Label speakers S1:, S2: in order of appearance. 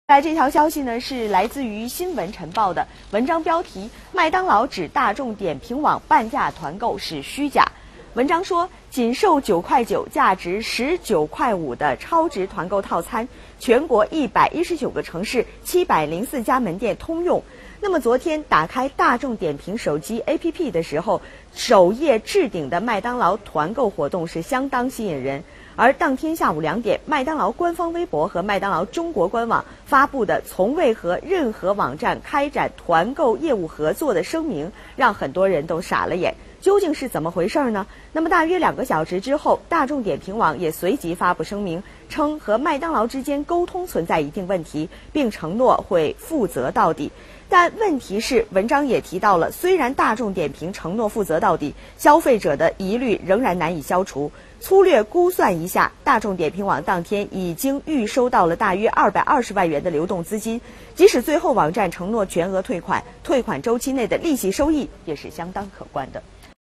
S1: 这条消息呢是来自于新闻晨报的文章标题：麦当劳指大众点评网半价团购是虚假。文章说，仅售9.9块，价值19.5块的超值团购套餐，全国119个城市704家门店通用。那么昨天打开大众点评手机 APP 的时候，首页置顶的麦当劳团购活动是相当吸引人。而当天下午2点，麦当劳官方微博和麦当劳中国官网发布的从未和任何网站开展团购业务合作的声明，让很多人都傻了眼。究竟是怎么回事呢？那么大约2个小时之后，大众点评网也随即发布声明，称和麦当劳之间沟通存在一定问题，并承诺会负责到底。但问题是，文章也提到了，虽然大众点评承诺负责到底，消费者的疑虑仍然难以消除。粗略估算一下，大众点评网当天已经预收到了大约220万元的流动资金，即使最后网站承诺全额退款，退款周期内的利息收益也是相当可观的。